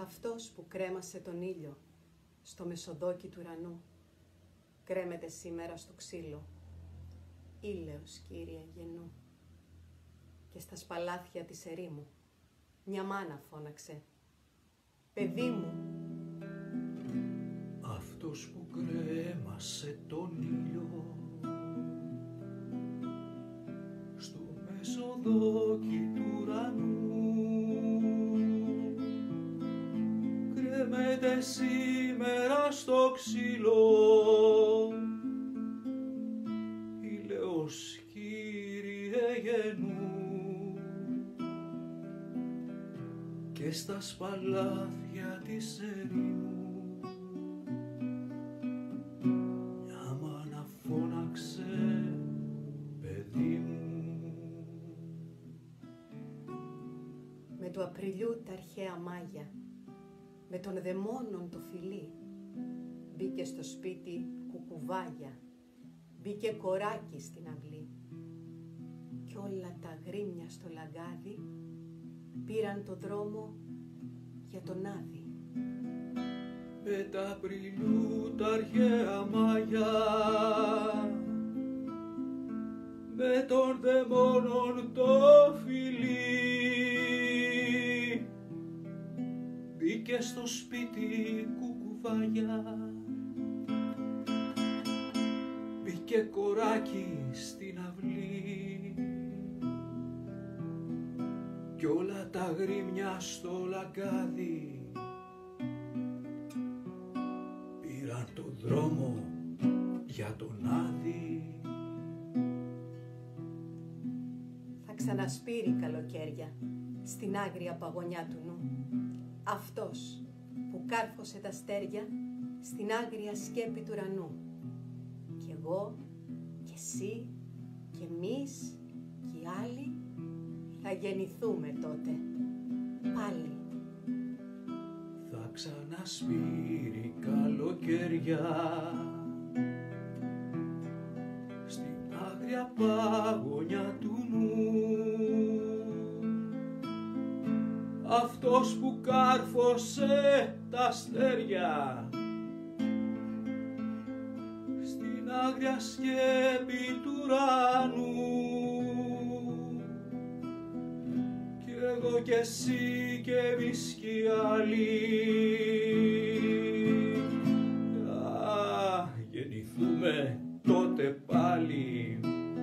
Αυτός που κρέμασε τον ήλιο στο μεσοδόκι του ουρανού, κρέμεται σήμερα στο ξύλο, ήλαιος, Κύριε γεννού. Και στα σπαλάθια της ερήμου μια μάνα φώναξε, παιδί μου. Αυτός που κρέμασε τον ήλιο στο μεσοδόκι του ουρανού, κρέμεται σήμερα στο ξύλο, ήλαιος, Κύριε γεννού. Και στα σπαλάθια της ερήμου μια μάνα φώναξε, παιδί μου. Με του Απριλιού τα αρχαία μάγια, με των δαιμόνων το φιλί, μπήκε στο σπίτι κουκουβάγια, μπήκε κοράκι στην αυλή. Κι όλα τα γρήμια στο λαγκάδι πήραν το δρόμο για τον Άδη. Με τα Απριλιού τα αρχαία μάγια, με των δαιμόνων το φιλί, μπήκε στο σπίτι κουκουβάγια, μπήκε κοράκι στην αυλή. Κι όλα τα γρήμια στο λαγκάδι πήραν το δρόμο για τον Άδη. Θα ξανασπείρει καλοκαίρια στην άγρια παγωνιά του νου, αυτός που κάρφωσε τα αστέρια στην άγρια σκέπη του ουρανού. Κι εγώ, κι εσύ, κι εμείς, κι οι άλλοι θα γεννηθούμε τότε πάλι. Θα ξανασπείρει καλοκαίρια στην άγρια παγωνιά του νου, αυτός που κάρφωσε τα αστέρια στην άγρια σκέπη του ουρανού. Κι εγώ κι εσύ κι εμείς κι οι άλλοι θα γεννηθούμε τότε πάλι.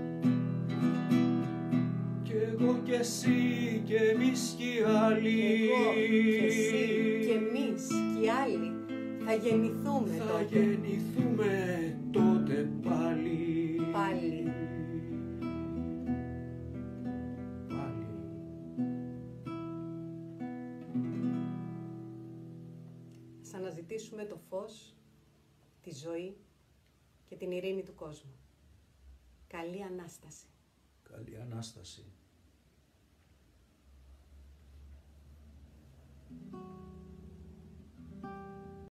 Κι εγώ κι εσύ κι εμείς κι οι άλλοι, εγώ κι εσύ κι εμείς κι οι άλλοι θα γεννηθούμε θα τότε γεννηθούμε τότε πάλι. πάλι. Ας αναζητήσουμε το φως, τη ζωή και την ειρήνη του κόσμου. Καλή Ανάσταση. Καλή Ανάσταση.